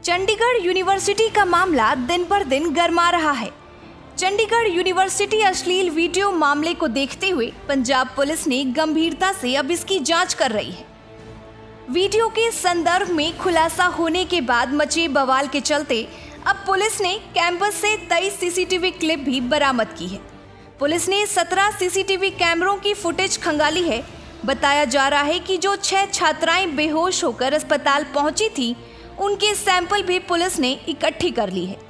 Chandigarh university का मामला दिन पर दिन गर्मा रहा है। चंडीगढ़ यूनिवर्सिटी अश्लील वीडियो मामले को देखते हुए पंजाब पुलिस ने गंभीरता से अब इसकी जांच कर रही है। वीडियो के संदर्भ में खुलासा होने के बाद मचे बवाल के चलते अब पुलिस ने कैंपस से 23 सीसीटीवी क्लिप भी बरामद की है। पुलिस ने 17 सीसीटीवी कैमरों की फुटेज खंगाली है। बताया जा रहा है कि जो 6 छात्राएं बेहोश होकर अस्पताल पहुंची थी, उनके सैंपल भी पुलिस ने इकट्ठी कर ली है।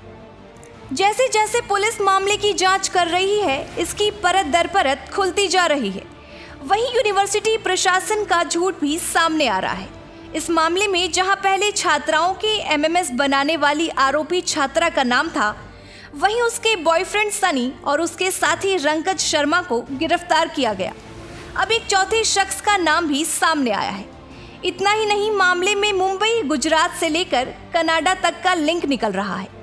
जैसे जैसे पुलिस मामले की जांच कर रही है, इसकी परत दर परत खुलती जा रही है। वहीं यूनिवर्सिटी प्रशासन का झूठ भी सामने आ रहा है। इस मामले में जहां पहले छात्राओं के एमएमएस बनाने वाली आरोपी छात्रा का नाम था, वहीं उसके बॉयफ्रेंड सनी और उसके साथी रंकज शर्मा को गिरफ्तार किया गया। अब एक चौथे शख्स का नाम भी सामने आया है। इतना ही नहीं, मामले में मुंबई, गुजरात से लेकर कनाडा तक का लिंक निकल रहा है।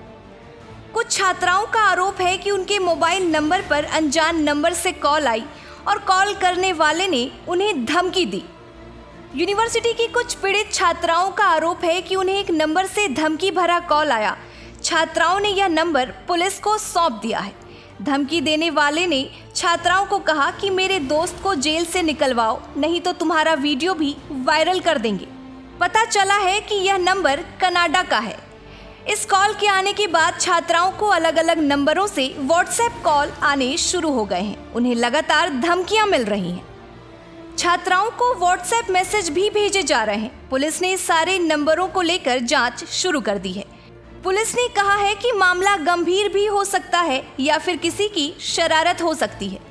कुछ छात्राओं का आरोप है कि उनके मोबाइल नंबर पर अनजान नंबर से कॉल आई और कॉल करने वाले ने उन्हें धमकी दी। यूनिवर्सिटी की कुछ पीड़ित छात्राओं का आरोप है कि उन्हें एक नंबर से धमकी भरा कॉल आया। छात्राओं ने यह नंबर पुलिस को सौंप दिया है। धमकी देने वाले ने छात्राओं को कहा कि मेरे दोस्त को जेल से निकलवाओ, नहीं तो तुम्हारा वीडियो भी वायरल कर देंगे। पता चला है कि यह नंबर कनाडा का है। इस कॉल के आने के बाद छात्राओं को अलग अलग नंबरों से व्हाट्सएप कॉल आने शुरू हो गए हैं। उन्हें लगातार धमकियां मिल रही हैं। छात्राओं को व्हाट्सएप मैसेज भी भेजे जा रहे हैं। पुलिस ने सारे नंबरों को लेकर जांच शुरू कर दी है। पुलिस ने कहा है कि मामला गंभीर भी हो सकता है या फिर किसी की शरारत हो सकती है।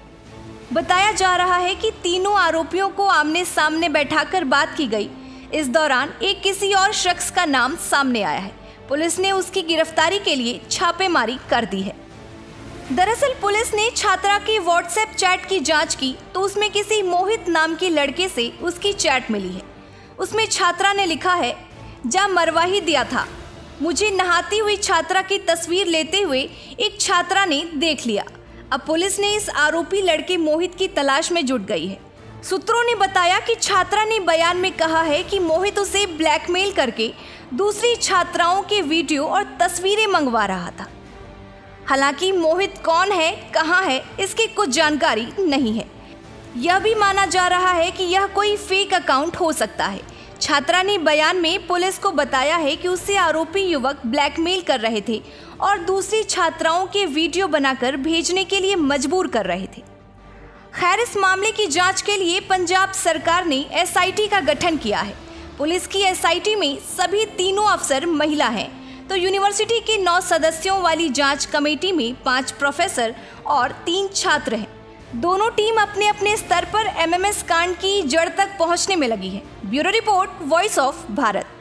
बताया जा रहा है कि तीनों आरोपियों को आमने सामने बैठाकर बात की गई। इस दौरान एक किसी और शख्स का नाम सामने आया है। पुलिस ने उसकी गिरफ्तारी के लिए छापेमारी कर दी है। दरअसल पुलिस ने छात्रा की व्हाट्सएप चैट की जांच की तो उसमें किसी मोहित नाम के लड़के से उसकी चैट मिली है। उसमें छात्रा ने लिखा है, जा मरवा ही दिया था। मुझे नहाती हुई छात्रा की तस्वीर लेते हुए एक छात्रा ने देख लिया। अब पुलिस ने इस आरोपी लड़के मोहित की तलाश में जुट गई है। सूत्रों ने बताया कि छात्रा ने बयान में कहा है कि मोहित उसे ब्लैकमेल करके दूसरी छात्राओं के वीडियो और तस्वीरें मंगवा रहा था। हालांकि मोहित कौन है, कहां है, इसकी कुछ जानकारी नहीं है। यह भी माना जा रहा है कि यह कोई फेक अकाउंट हो सकता है। छात्रा ने बयान में पुलिस को बताया है कि उसे आरोपी युवक ब्लैकमेल कर रहे थे और दूसरी छात्राओं के वीडियो बनाकर भेजने के लिए मजबूर कर रहे थे। खैर, इस मामले की जांच के लिए पंजाब सरकार ने एसआईटी का गठन किया है। पुलिस की एसआईटी में सभी तीनों अफसर महिला हैं, तो यूनिवर्सिटी के 9 सदस्यों वाली जांच कमेटी में 5 प्रोफेसर और 3 छात्र हैं। दोनों टीम अपने अपने स्तर पर एमएमएस कांड की जड़ तक पहुंचने में लगी है। Bureau report, voice of Bharat.